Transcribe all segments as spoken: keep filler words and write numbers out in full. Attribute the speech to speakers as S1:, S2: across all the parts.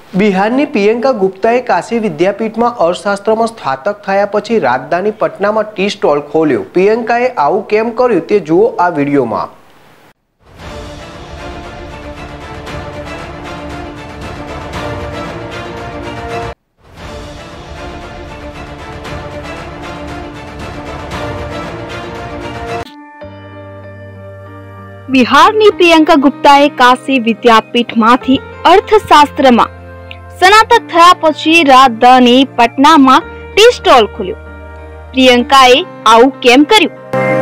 S1: બિહારની પ્રિયંકા ગુપ્તાએ કાશી વિદ્યાપીઠમાં અર્થશાસ્ત્રમાં સ્નાતક થયા પછી રાજધાની પટનામાં ટી સ્ટોલ ખોલ્યો। પ્રિયંકાએ આવું કેમ કર્યું તે જુઓ આ વિડીયોમાં।
S2: બિહારની પ્રિયંકા ગુપ્તાએ કાશી વિદ્યાપીઠમાંથી અર્થશાસ્ત્રમાં સ્નાતક થયા પછી રાજધાની પટનામાં ટી સ્ટોલ ખોલ્યો। પ્રિયંકાએ આવું કેમ કર્યું?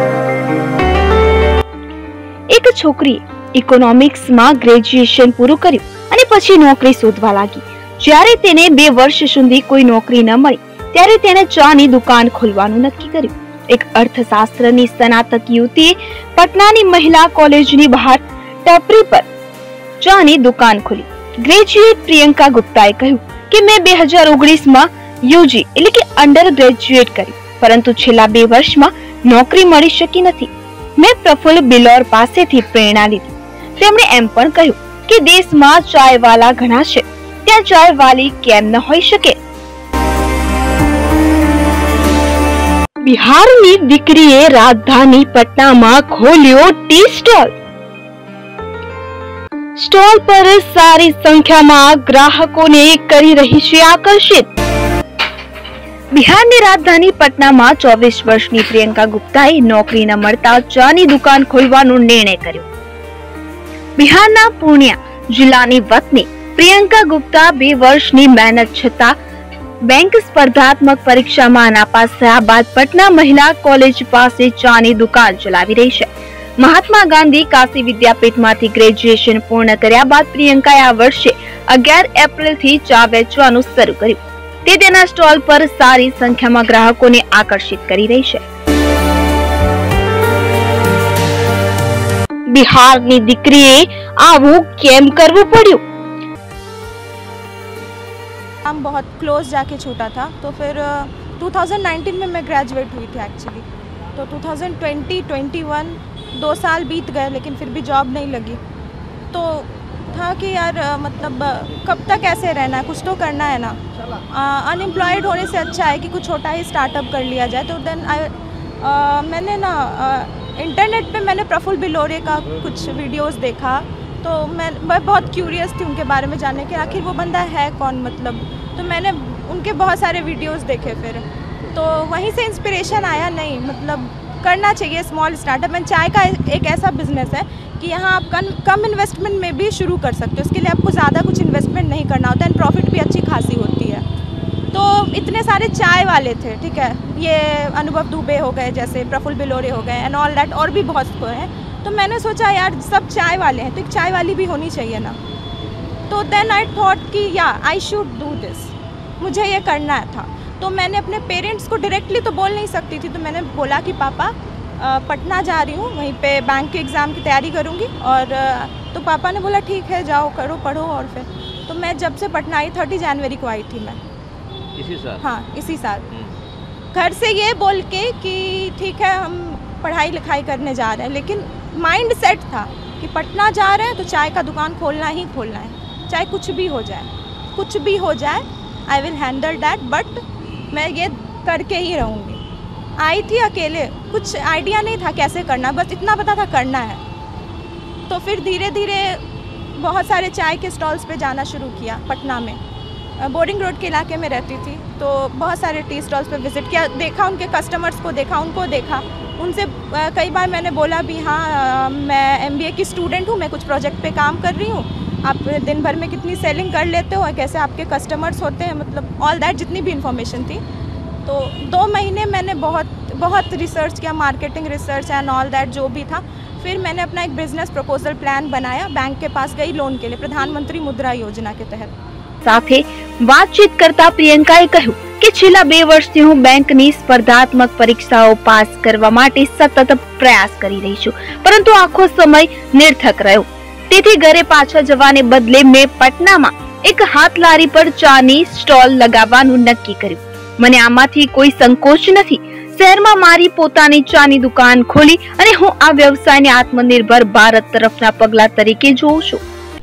S2: એક છોકરીએ ઇકોનોમિક્સમાં ગ્રેજ્યુએશન પૂરું કર્યું અને પછી નોકરી શોધવા લાગી। જ્યારે તેને બે વર્ષ સુધી કોઈ નોકરી ન મળી ત્યારે તેણે ચાની દુકાન ખોલવાનું નક્કી કર્યું। એક અર્થશાસ્ત્રની સ્નાતક યુવતીએ પટનાની મહિલા કોલેજની બહાર ટપરી પર ચાની દુકાન ખોલી। ગ્રેજ્યુએટ પ્રિયંકા ગુપ્તાએ કહ્યું કે મેં બે હજાર ઓગણીસ માં યુજી એટલે કે અંડર ગ્રેજ્યુએટ કર્યું, પરંતુ છેલ્લા બે વર્ષમાં નોકરી મળી શકી નથી। મેં પ્રફુલ્લ બિલોર પાસેથી પ્રેરણા લીધી। તેમણે એમ પણ કહ્યું કે દેશમાં ચાયવાલા ઘણા છે, ત્યાં ચાયવાલી કેમ ન હોઈ શકે। બિહારની દીકરીએ રાજધાની પટનામાં ખોલ્યો ટી સ્ટોલ। સ્ટોલ પર સારી સંખ્યામાં ગ્રાહકોને કરી રહી છે આકર્ષિત। બિહારની રાજધાની પટનામાં ચોવીસ વર્ષની પ્રિયંકા ગુપ્તાએ નોકરી ન મળતા ચાની દુકાન ખોલવાનો નિર્ણય કર્યો। બિહારના પૂર્ણિયા જિલ્લાની વતની પ્રિયંકા ગુપ્તા બે વર્ષની મહેનત છતાં બેંક સ્પર્ધાત્મક પરીક્ષામાં નાપાસ થયા બાદ પટના મહિલા કોલેજ પાસે ચાની દુકાન ચલાવી રહી છે। મહાત્મા ગાંધી કાશી વિદ્યાપીઠમાંથી ગ્રેજ્યુએશન પૂર્ણ કર્યા બાદ પ્રિયંકાએ આ વર્ષે અગિયાર એપ્રિલ થી ચા વેચવાનું શરૂ કર્યું। તે તેના સ્ટોલ પર સારી સંખ્યામાં ગ્રાહકોને આકર્ષિત કરી રહી છે। બિહારની દીકરીએ આવું કેમ करવું પડ્યું?
S3: हम बहुत क्लोज जाके छूटा था, तो फिर दो हज़ार उन्नीस में मैं ग्रेजुएट हुई थी एक्चुअली। तो दो हज़ार बीस, इक्कीस दो साल बीत गए लेकिन फिर भी जॉब नहीं लगी। तो था कि यार मतलब कब तक ऐसे रहना है, कुछ तो करना है ना। अनएम्प्लॉयड होने से अच्छा है कि कुछ छोटा ही स्टार्टअप कर लिया जाए। तो देन आई मैंने ना इंटरनेट पे मैंने प्रफुल्ल बिलोरे का कुछ वीडियोस देखा। तो मैं मैं बहुत क्यूरियस थी उनके बारे में जानने के, आखिर वो बंदा है कौन, मतलब। तो मैंने उनके बहुत सारे वीडियोस देखे, फिर तो वहीं से इंस्पिरेशन आया, नहीं मतलब करना चाहिए स्मॉल स्टार्टअप। एंड चाय का एक ऐसा बिजनेस है कि यहाँ आप कम कम इन्वेस्टमेंट में भी शुरू कर सकते हो। उसके लिए आपको ज़्यादा कुछ इन्वेस्टमेंट नहीं करना होता, एंड प्रॉफिट भी अच्छी खासी होती है। तो इतने सारे चाय वाले थे, ठीक है, ये अनुभव दुबे हो गए, जैसे प्रफुल्ल बिलोरे हो गए एंड ऑल दैट, और भी बहुत को हैं। तो मैंने सोचा यार सब चाय वाले हैं तो एक चाय वाली भी होनी चाहिए ना। तो देन आई थॉट कि या आई शुड डू दिस, मुझे ये करना था। तो मैंने अपने पेरेंट्स को डायरेक्टली तो बोल नहीं सकती थी, तो मैंने बोला कि पापा पटना जा रही हूँ, वहीं पे बैंक के एग्ज़ाम की तैयारी करूँगी। और तो पापा ने बोला ठीक है जाओ करो पढ़ो। और फिर तो मैं जब से पटना आई तीस जनवरी को आई थी मैं,
S4: इसी साल।
S3: हाँ इसी साल। घर से ये बोल के कि ठीक है हम पढ़ाई लिखाई करने जा रहे हैं, लेकिन माइंड सेट था कि पटना जा रहे हैं तो चाय का दुकान खोलना ही खोलना है, चाहे कुछ भी हो जाए, कुछ भी हो जाए I will handle that, but मैं ये करके ही रहूँगी। आई थी अकेले, कुछ आइडिया नहीं था कैसे करना, बस इतना पता था करना है। तो फिर धीरे धीरे बहुत सारे चाय के स्टॉल्स पे जाना शुरू किया पटना में। बोरिंग रोड के इलाके में रहती थी, तो बहुत सारे टी स्टॉल्स पे विज़िट किया, देखा उनके कस्टमर्स को, देखा उनको, देखा उनसे कई बार मैंने बोला भी हाँ मैं एमबीए की स्टूडेंट हूँ, मैं कुछ प्रोजेक्ट पे काम कर रही हूँ, आप दिन भर में कितनी सेलिंग कर लेते हो, कैसे आपके कस्टमर्स होते हैं, मतलब ऑल दैट जितनी भी इन्फॉर्मेशन थी। तो दो महीने मैंने बहुत बहुत रिसर्च किया, marketing research and all that जो भी था। फिर मैंने अपना एक बिजनेस प्रपोजल प्लान बनाया, बैंक के पास गई लोन के लिए, प्रधानमंत्री मुद्रा योजना के तहत।
S2: સાથે વાતચીત કરતા પ્રિયંકાએ કહ્યું કે છેલ્લા બે વર્ષથી હું બેંકની સ્પર્ધાત્મક પરીક્ષાઓ પાસ કરવા માટે સતત પ્રયાસ કરી રહી છું, પરંતુ આખો સમય નિરર્થક રહ્યો। તેથી ઘરે પાછા જવાને બદલે મેં પટનામાં એક હાથ લારી પર ચાની સ્ટોલ લગાવવાનું નક્કી કર્યું। મને આમાંથી કોઈ સંકોચ નથી। શહેરમાં મારી પોતાની ચાની દુકાન ખોલી અને હું આ વ્યવસાયને આત્મનિર્ભર ભારત તરફના પગલા તરીકે જોઉં છું।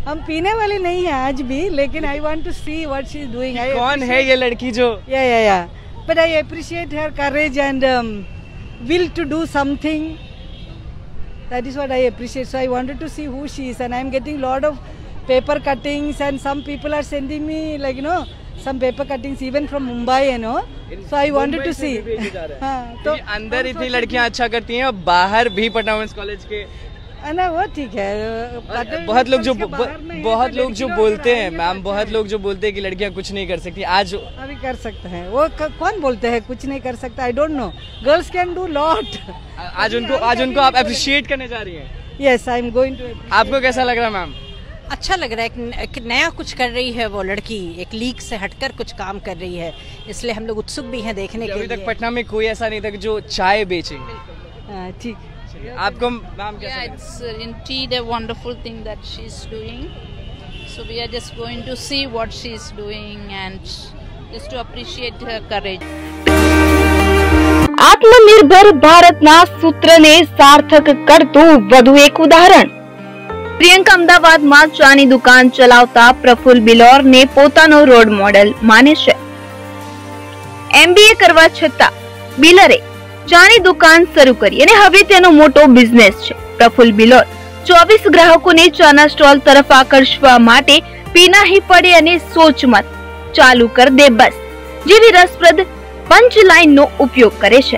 S4: हम पीने वाले नहीं है आज भी, लेकिन I want to see what she is doing.
S5: कौन है ये लड़की जो?
S4: या या या but I appreciate her courage and will to do something. That is what I appreciate. So I wanted to see who she is and I am getting lot of paper cuttings and some people are sending me like you know some paper cuttings even from Mumbai, you know, so I wanted to see। हाँ, तो
S5: अंदर इतनी लड़कियां अच्छा करती हैं और बाहर भी पटना वुमेन्स कॉलेज के
S4: ना वो ठीक है।
S5: बहुत लोग जो बहुत लोग जो बोलते हैं मैम, बहुत लोग जो बोलते हैं कि लड़कियां कुछ नहीं कर सकती, आज
S4: अभी कर सकते हैं। वो कौन बोलते हैं कुछ नहीं कर सकता? I don't know, girls can do lot.
S5: आज उनको आज उनको आप अप्रिशिएट करने जा रही हैं?
S4: Yes, I am going to.
S5: आपको कैसा लग रहा है मैम?
S6: अच्छा लग रहा है, एक नया कुछ कर रही है वो लड़की, एक लीग से हटकर कुछ काम कर रही है, इसलिए हम लोग उत्सुक भी हैं देखने के लिए।
S5: अभी तक पटना में कोई ऐसा नहीं था जो चाय बेचे।
S4: ठीक,
S5: आपको मैम कैसा?
S7: Yeah, it's uh, indeed a wonderful thing that she's doing. So we are just going to see what she's doing and just to appreciate her courage.
S2: આત્મનિર્ભર ભારતના સૂત્રને સાર્થક કરતું વધુ એક ઉદાહરણ। પ્રિયંકા અમદાવાદમાં ચાની દુકાન ચલાવતા પ્રફુલ બિલોરને પોતાનો રોલ મોડેલ માને છે। એમબીએ કરવા છતાં બિલરે ચાની દુકાન શરૂ કરી અને હવે તેનો મોટો બિઝનેસ છે। પ્રફુલ બિલોર ચોવીસ ગ્રાહકોને ચાના સ્ટોલ તરફ આકર્ષવા માટે પીના ही પડે અને સોચ મત ચાલુ કર દે બસ જેવી રસપ્રદ પંચલાઇનનો ઉપયોગ કરે છે।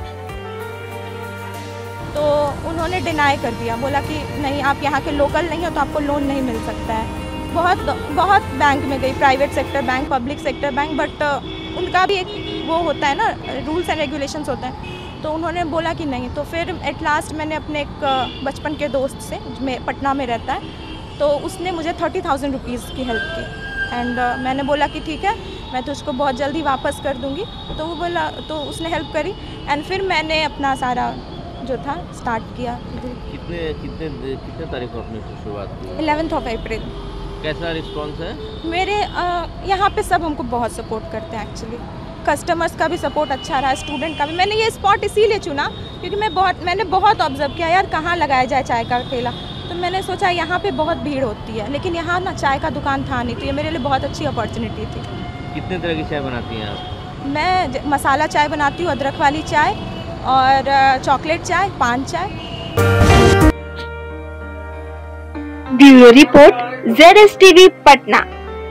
S3: तो उन्होंने डिनाई कर दिया, बोला कि नहीं आप यहाँ के लोकल नहीं हो तो आपको लोन नहीं मिल सकता है। बहुत बहुत बैंक में गई, private sector bank, public sector bank, but उनका भी एक वो होता है ना, रूल्स एंड रेगुलेशंस होते हैं। तो उन्होंने बोला कि नहीं। तो फिर एट लास्ट मैंने अपने एक बचपन के दोस्त से, मैं पटना में रहता है, तो उसने मुझे थर्टी थाउजेंड रुपीज़ की हेल्प की एंड uh, मैंने बोला कि ठीक है मैं तो उसको बहुत जल्दी वापस कर दूँगी। तो वो बोला, तो उसने हेल्प करी एंड फिर मैंने अपना सारा जो था स्टार्ट किया।
S8: कितने कितने कितने तारीख को आपने शुरुआत की?
S3: Eleventh of April.
S8: कैसा रिस्पांस है?
S3: मेरे यहाँ पे सब हमको बहुत सपोर्ट करते हैं एक्चुअली। कस्टमर्स का भी सपोर्ट अच्छा रहा, स्टूडेंट का भी। मैंने ये स्पॉट इसीलिए चुना क्योंकि मैं बहुत मैंने बहुत ऑब्जर्व किया यार कहाँ लगाया जाए चाय का ठेला। तो मैंने सोचा यहाँ पे बहुत भीड़ होती है, लेकिन यहाँ ना चाय का दुकान था नहीं, तो ये मेरे लिए बहुत अच्छी अपॉर्चुनिटी थी।
S8: कितने तरह की चाय बनाती हैं आप?
S3: मैं मसाला चाय बनाती हूँ, अदरक वाली चाय और चॉकलेट चाय, पान चाय।
S2: Bureau report Z S TV Patna.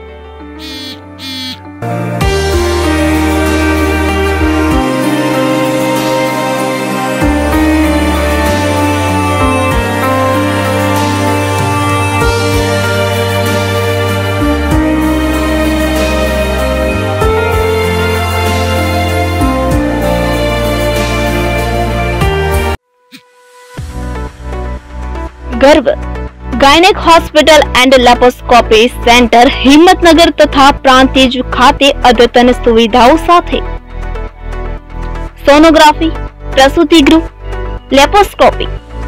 S2: Garv gynaec hospital and laparoscopy centre Himmatnagar तथा प्रांतिज खाते अद्यतन सुविधाओं साथे सोनोग्राफी, प्रसूति गृह, लेप्रोस्कोपी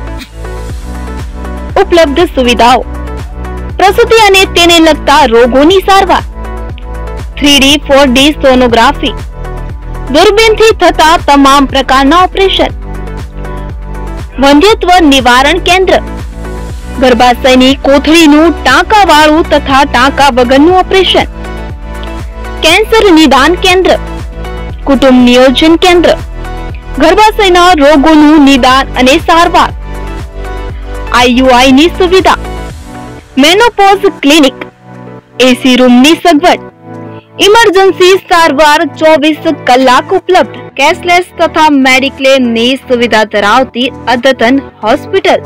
S2: उपलब्ध सुविधाओं, प्रसूति अने तेने लगता रोगोनी सारवार, three D four D sonography, दूरबीन थी थता तमाम प्रकारना ऑपरेशन, वंध्यत्व निवारण केंद्र, गर्भाशयनी कोथळीनुं टांकावाळुं तथा टांका वगरनुं ऑपरेशन, कैंसर निदान केंद्र, कुटुंब नियोजन केंद्र, गर्भाशयना रोगोनुं निदान अने सारवार, आईयूआई नी सुविधा, मेनोपॉज क्लिनिक, एसी रूम नी सगवड, इमरजन्सी सारवार चौबीस कलाक उपलब्ध, कैशलेस तथा मेडिक्लेम नी सुविधा धरावती अद्यतन hospital.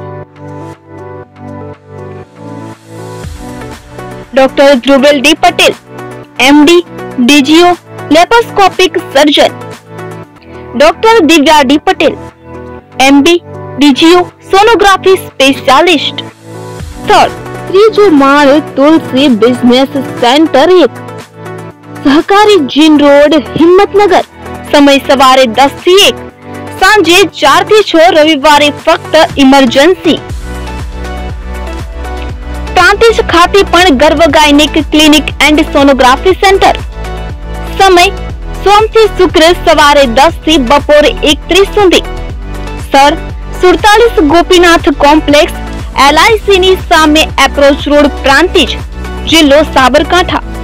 S2: Doctor Dhruvel D Patel, MD, DGO, laparoscopic surgeon, doctor Divya D Patel, MD, DGO, sonography specialist. Third, त्रीजो माल तुलसी बिजनेस सेंटर एक, सहकारी जीन रोड हिम्मतनगर। समय सवारे दस थी एक, सांजे चार थी छ, रविवारे फक्त इमरजन्सी। प्रांतिज खाते पण Garv gynaec clinic and sonography centre. समय सोम थी शुक्र सवारे दस थी बपोरे एक त्रीस सुधी। सर सुड़तालीस गोपीनाथ कॉम्प्लेक्स, એલઆઈસી ની સામે એપ્રોચ રોડ, પ્રાંતિજ, જિલ્લો સાબરકાંઠા।